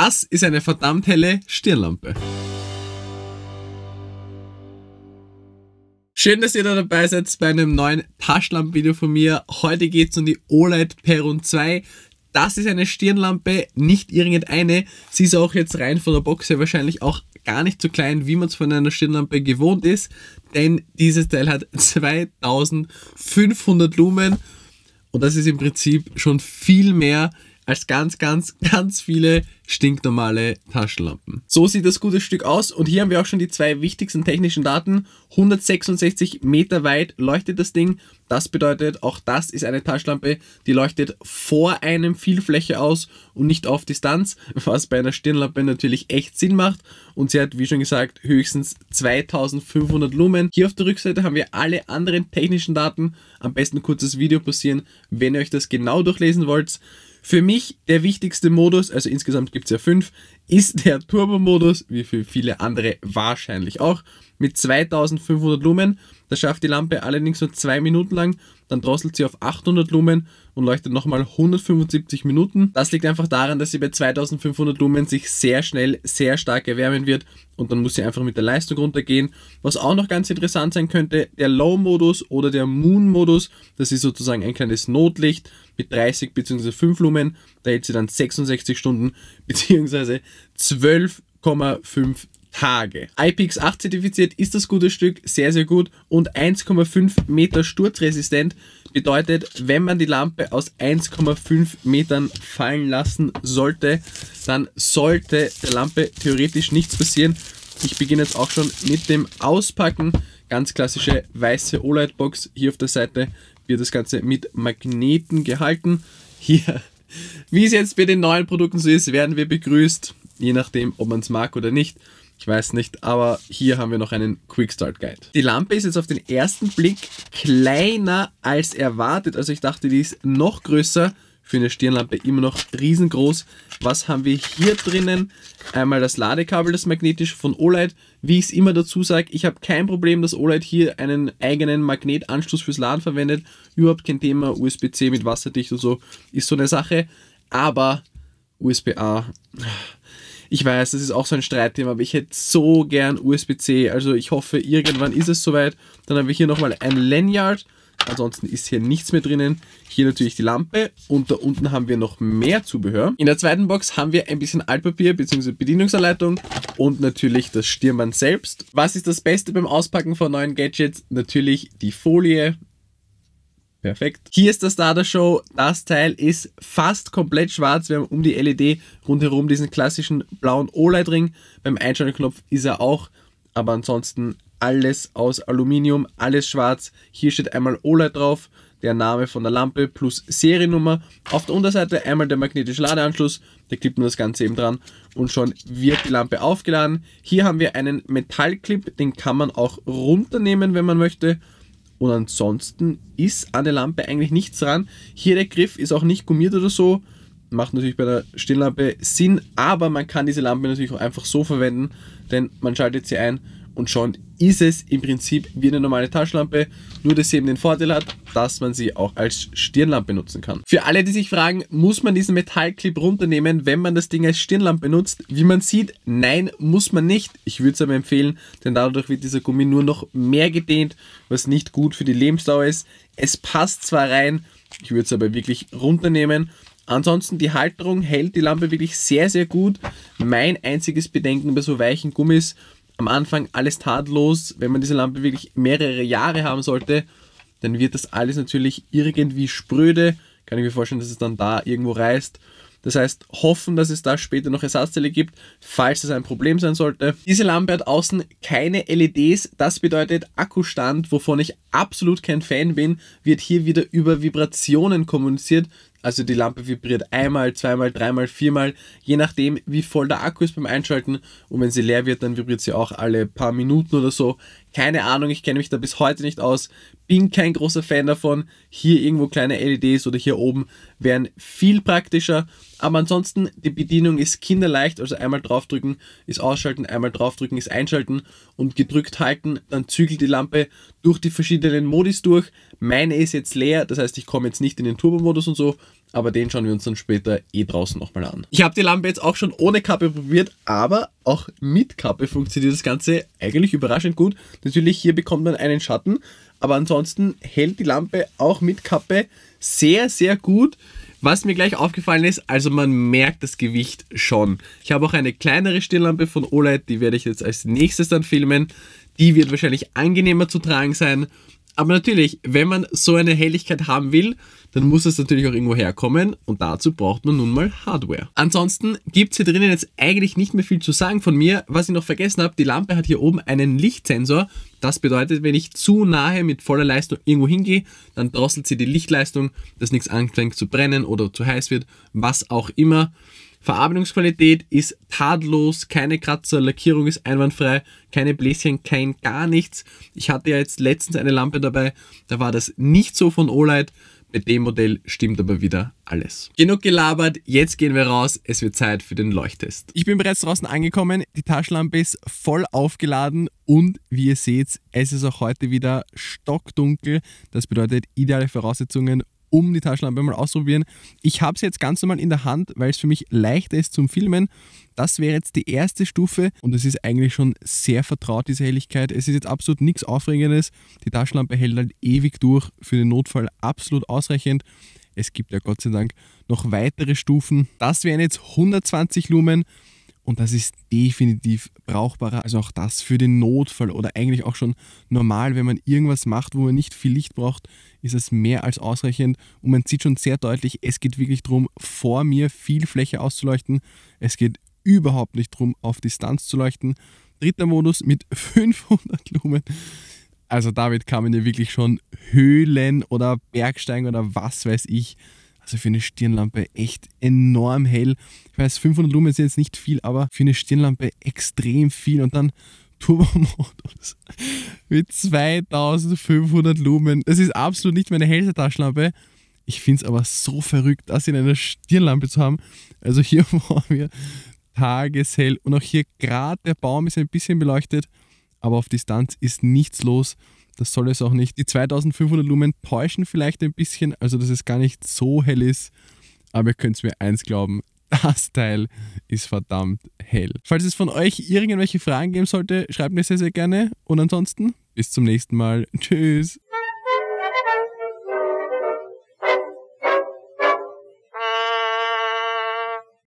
Das ist eine verdammt helle Stirnlampe. Schön, dass ihr da dabei seid bei einem neuen Taschenlampenvideo von mir. Heute geht es um die OLED Perun 2. Das ist eine Stirnlampe, nicht irgendeine. Sie ist auch jetzt rein von der Box her wahrscheinlich auch gar nicht so klein, wie man es von einer Stirnlampe gewohnt ist. Denn dieses Teil hat 2500 Lumen und das ist im Prinzip schon viel mehr als ganz viele stinknormale Taschenlampen. So sieht das gute Stück aus und hier haben wir auch schon die zwei wichtigsten technischen Daten. 166 Meter weit leuchtet das Ding. Das bedeutet, auch das ist eine Taschenlampe, die leuchtet vor einem Vielfläche aus und nicht auf Distanz, was bei einer Stirnlampe natürlich echt Sinn macht. Und sie hat, wie schon gesagt, höchstens 2500 Lumen. Hier auf der Rückseite haben wir alle anderen technischen Daten. Am besten ein kurzes Video pausieren, wenn ihr euch das genau durchlesen wollt. Für mich der wichtigste Modus, also insgesamt gibt es ja 5, ist der Turbo-Modus, wie für viele andere wahrscheinlich auch, mit 2500 Lumen. Das schafft die Lampe allerdings nur 2 Minuten lang, dann drosselt sie auf 800 Lumen und leuchtet nochmal 175 Minuten. Das liegt einfach daran, dass sie bei 2500 Lumen sich sehr schnell, sehr stark erwärmen wird und dann muss sie einfach mit der Leistung runtergehen. Was auch noch ganz interessant sein könnte, der Low-Modus oder der Moon-Modus, das ist sozusagen ein kleines Notlicht mit 30 bzw. 5 Lumen, da hält sie dann 66 Stunden bzw. 12,5 Tage. IPX8 zertifiziert ist das gute Stück, sehr gut und 1,5 Meter sturzresistent bedeutet, wenn man die Lampe aus 1,5 Metern fallen lassen sollte, dann sollte der Lampe theoretisch nichts passieren. Ich beginne jetzt auch schon mit dem Auspacken. Ganz klassische weiße OLED-Box. Hier auf der Seite wird das Ganze mit Magneten gehalten. Hier, wie es jetzt bei den neuen Produkten so ist, werden wir begrüßt, je nachdem, ob man es mag oder nicht. Ich weiß nicht, aber hier haben wir noch einen Quick Start Guide. Die Lampe ist jetzt auf den ersten Blick kleiner als erwartet. Also ich dachte, die ist noch größer. Für eine Stirnlampe immer noch riesengroß. Was haben wir hier drinnen? Einmal das Ladekabel, das magnetische von OLED. Wie ich es immer dazu sage, ich habe kein Problem, dass OLED hier einen eigenen Magnetanschluss fürs Laden verwendet. Überhaupt kein Thema. USB-C mit wasserdicht und so ist so eine Sache. Aber USB-A... Ich weiß, das ist auch so ein Streitthema, aber ich hätte so gern USB-C. Also ich hoffe, irgendwann ist es soweit. Dann haben wir hier nochmal ein Lanyard. Ansonsten ist hier nichts mehr drinnen. Hier natürlich die Lampe und da unten haben wir noch mehr Zubehör. In der zweiten Box haben wir ein bisschen Altpapier bzw. Bedienungsanleitung und natürlich das Stirnband selbst. Was ist das Beste beim Auspacken von neuen Gadgets? Natürlich die Folie. Perfekt. Hier ist das Data Show. Das Teil ist fast komplett schwarz. Wir haben um die LED rundherum diesen klassischen blauen OLED-Ring. Beim Einschaltknopf ist er auch, aber ansonsten alles aus Aluminium, alles schwarz. Hier steht einmal OLED drauf, der Name von der Lampe plus Seriennummer. Auf der Unterseite einmal der magnetische Ladeanschluss. Da klippt man das Ganze eben dran und schon wird die Lampe aufgeladen. Hier haben wir einen Metallclip, den kann man auch runternehmen, wenn man möchte. Und ansonsten ist an der Lampe eigentlich nichts dran. Hier der Griff ist auch nicht gummiert oder so. Macht natürlich bei der Stirnlampe Sinn, aber man kann diese Lampe natürlich auch einfach so verwenden, denn man schaltet sie ein und schon ist es im Prinzip wie eine normale Taschenlampe, nur dass sie eben den Vorteil hat, dass man sie auch als Stirnlampe nutzen kann. Für alle, die sich fragen, muss man diesen Metallclip runternehmen, wenn man das Ding als Stirnlampe nutzt? Wie man sieht, nein, muss man nicht. Ich würde es aber empfehlen, denn dadurch wird dieser Gummi nur noch mehr gedehnt, was nicht gut für die Lebensdauer ist. Es passt zwar rein, ich würde es aber wirklich runternehmen. Ansonsten die Halterung hält die Lampe wirklich sehr gut. Mein einziges Bedenken bei so weichen Gummis: am Anfang alles tadellos. Wenn man diese Lampe wirklich mehrere Jahre haben sollte, dann wird das alles natürlich irgendwie spröde. Kann ich mir vorstellen, dass es dann da irgendwo reißt. Das heißt, hoffen, dass es da später noch Ersatzteile gibt, falls das ein Problem sein sollte. Diese Lampe hat außen keine LEDs. Das bedeutet, Akkustand, wovon ich absolut kein Fan bin, wird hier wieder über Vibrationen kommuniziert. Also die Lampe vibriert einmal, zweimal, dreimal, viermal, je nachdem wie voll der Akku ist beim Einschalten, und wenn sie leer wird, dann vibriert sie auch alle paar Minuten oder so. Keine Ahnung, ich kenne mich da bis heute nicht aus, bin kein großer Fan davon. Hier irgendwo kleine LEDs oder hier oben wären viel praktischer, aber ansonsten die Bedienung ist kinderleicht, also einmal draufdrücken ist ausschalten, einmal draufdrücken ist einschalten und gedrückt halten, dann zügelt die Lampe durch die verschiedenen Modis durch. Meine ist jetzt leer, das heißt, ich komme jetzt nicht in den Turbo-Modus und so, aber den schauen wir uns dann später draußen nochmal an. Ich habe die Lampe jetzt auch schon ohne Kappe probiert, aber auch mit Kappe funktioniert das Ganze eigentlich überraschend gut. Natürlich hier bekommt man einen Schatten, aber ansonsten hält die Lampe auch mit Kappe sehr, sehr gut. Was mir gleich aufgefallen ist, also man merkt das Gewicht schon. Ich habe auch eine kleinere Stirnlampe von Olight, die werde ich jetzt als nächstes dann filmen. Die wird wahrscheinlich angenehmer zu tragen sein. Aber natürlich, wenn man so eine Helligkeit haben will, dann muss es natürlich auch irgendwo herkommen und dazu braucht man nun mal Hardware. Ansonsten gibt es hier drinnen jetzt eigentlich nicht mehr viel zu sagen von mir. Was ich noch vergessen habe, die Lampe hat hier oben einen Lichtsensor. Das bedeutet, wenn ich zu nahe mit voller Leistung irgendwo hingehe, dann drosselt sie die Lichtleistung, dass nichts anfängt zu brennen oder zu heiß wird, was auch immer. Verarbeitungsqualität ist tadellos, keine Kratzer, Lackierung ist einwandfrei, keine Bläschen, kein gar nichts. Ich hatte ja jetzt letztens eine Lampe dabei, da war das nicht so von Olight. Bei dem Modell stimmt aber wieder alles. Genug gelabert, jetzt gehen wir raus, es wird Zeit für den Leuchttest. Ich bin bereits draußen angekommen, die Taschenlampe ist voll aufgeladen und wie ihr seht, es ist auch heute wieder stockdunkel. Das bedeutet ideale Voraussetzungen, um die Taschenlampe mal auszuprobieren. Ich habe sie jetzt ganz normal in der Hand, weil es für mich leichter ist zum Filmen. Das wäre jetzt die erste Stufe und es ist eigentlich schon sehr vertraut, diese Helligkeit. Es ist jetzt absolut nichts Aufregendes. Die Taschenlampe hält halt ewig durch, für den Notfall absolut ausreichend. Es gibt ja Gott sei Dank noch weitere Stufen. Das wären jetzt 120 Lumen. Und das ist definitiv brauchbarer, also auch das für den Notfall oder eigentlich auch schon normal, wenn man irgendwas macht, wo man nicht viel Licht braucht, ist es mehr als ausreichend und man sieht schon sehr deutlich, es geht wirklich darum, vor mir viel Fläche auszuleuchten. Es geht überhaupt nicht darum, auf Distanz zu leuchten. Dritter Modus mit 500 Lumen. Also damit kann man ja wirklich schon Höhlen oder Bergsteigen oder was weiß ich. Also für eine Stirnlampe echt enorm hell. Ich weiß, 500 Lumen sind jetzt nicht viel, aber für eine Stirnlampe extrem viel. Und dann Turbo-Modus mit 2500 Lumen. Das ist absolut nicht meine hellste Taschenlampe. Ich finde es aber so verrückt, das in einer Stirnlampe zu haben. Also hier vor mir tageshell. Und auch hier gerade der Baum ist ein bisschen beleuchtet, aber auf Distanz ist nichts los. Das soll es auch nicht. Die 2500 Lumen täuschen vielleicht ein bisschen, also dass es gar nicht so hell ist. Aber ihr könnt mir eins glauben, das Teil ist verdammt hell. Falls es von euch irgendwelche Fragen geben sollte, schreibt mir sehr, sehr gerne. Und ansonsten bis zum nächsten Mal. Tschüss.